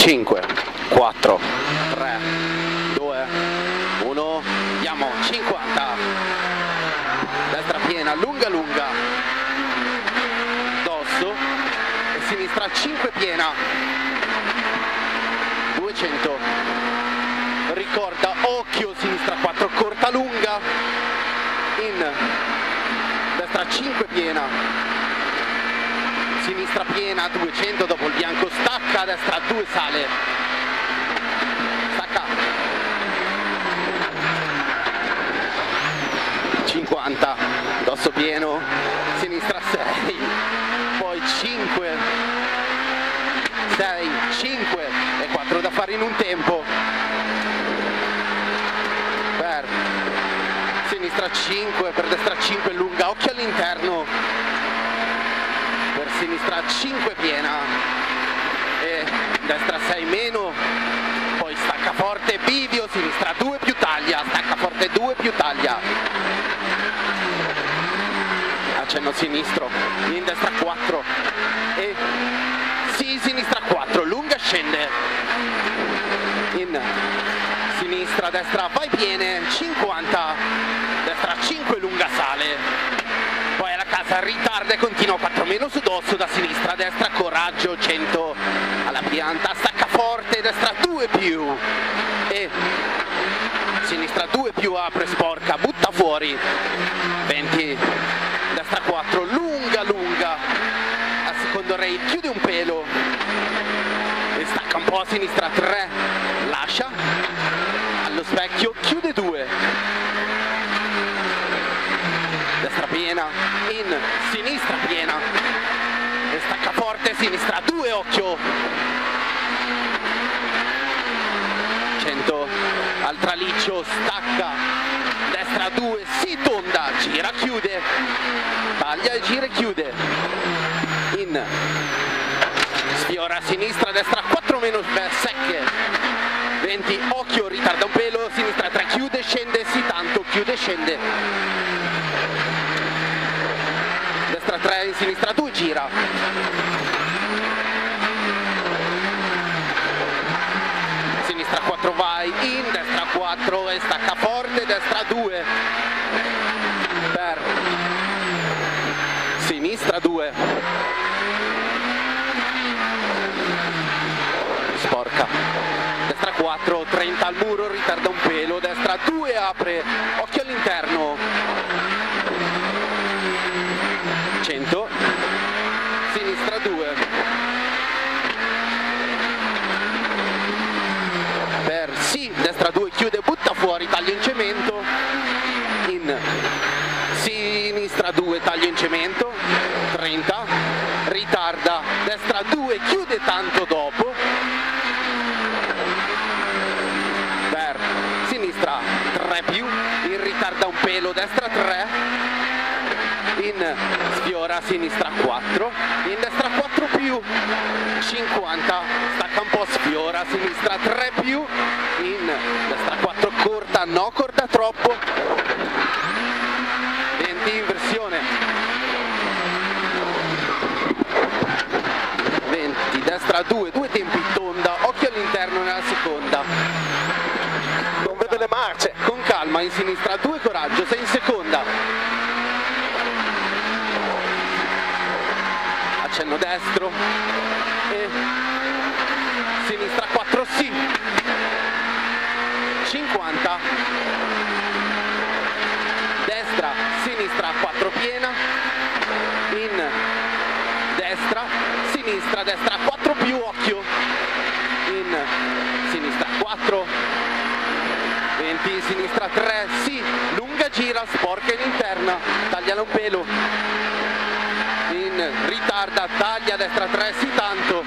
5, 4, 3, 2, 1, andiamo, 50, destra piena, lunga lunga, dosso, e sinistra 5 piena, 200, ricorda, occhio, sinistra 4, corta lunga, in, destra 5 piena, sinistra piena, 200, dopo il bianco stacca, destra 2 sale, stacca, 50, dosso pieno, sinistra 6, poi 5, 6, 5 e 4 da fare in un tempo, per sinistra 5, per destra 5 lunga, occhio all'interno, per sinistra 5 piena e destra 6 meno, poi stacca forte, bivio, sinistra 2 più taglia, stacca forte 2 più taglia, accenno sinistro, in destra 4 e sì, sinistra 4, lunga scende, in sinistra, destra, vai piene, 50, destra 5 lunga sale, poi alla casa ritarda e continua 4 meno su dosso, da sinistra a destra, coraggio, 100 alla pianta, stacca forte, destra 2 più e sinistra 2 più, apre, sporca, butta fuori, 20, destra 4, lunga lunga, al secondo rail chiude un pelo e stacca un po' a sinistra, 3, lascia, allo specchio, chiude 2, destra piena, in sinistra piena e stacca forte, sinistra 2, occhio, 100, al traliccio, stacca, destra 2, si tonda, gira, chiude, taglia e gira e chiude, in, sfiora a sinistra, destra 4 meno secche, 20, occhio, ritarda un pelo, sinistra 3, chiude, scende, sì tanto, chiude, scende, destra 3, in sinistra 2, gira, sinistra 4 vai, in destra 4 e stacca forte, destra 2, per sinistra 2, sporca, destra 4, 30 al muro, ritarda un pelo, destra 2, apre, occhio all'interno, 100, sinistra 2, per sì, destra 2, chiude, butta fuori, taglio in cemento, in sinistra 2, taglio in cemento, 30, ritarda, destra 2, chiude tanto dopo, per sinistra 3 più, in ritarda un pelo, destra 3, in sfiora sinistra 4, in destra 4 più, 50, stacca un po', sfiora sinistra 3 più, in destra 4 corta, no, corta troppo, 20, inversione, 20, destra 2, 2 tempi, tonda, occhio all'interno nella seconda, non vedo le marce, con calma, in sinistra 2, coraggio, sei in seconda, accenno destro e sinistra 4, sì, 50, destra, sinistra 4 piena, in destra, sinistra, destra 4 più, occhio, in sinistra 4, 20, sinistra 3, sì, lunga gira, sporca in interna, tagliala un pelo, in ritarda, taglia, destra 3, sì tanto,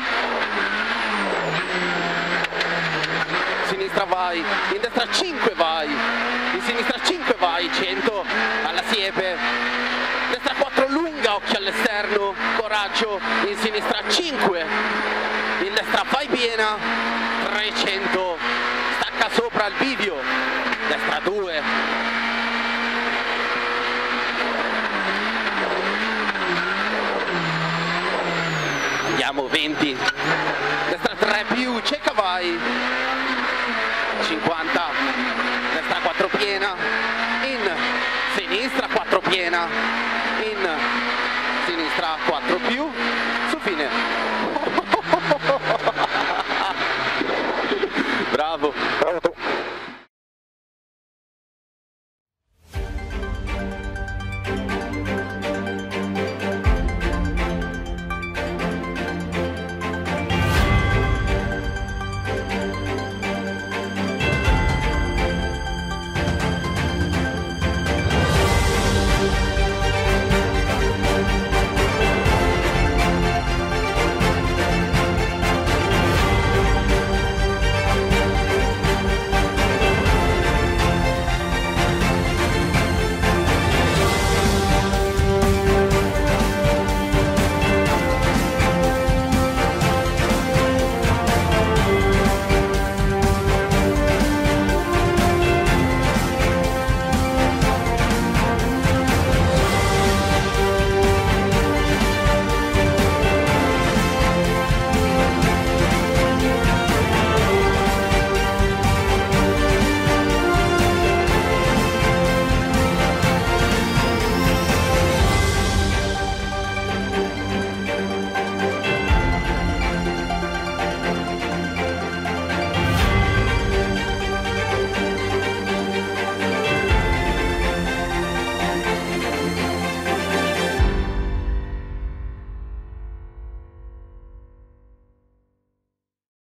sinistra vai, in destra 5 vai, in sinistra 5 vai, 100, alla siepe, destra 4 lunga, occhio all'esterno, coraggio, in sinistra 5, in destra vai piena, 300, stacca sopra il bivio, destra 2, andiamo, 20, destra 3 più, cieca vai, 50, destra 4 piena, in sinistra 4 piena, in sinistra 4 più, su fine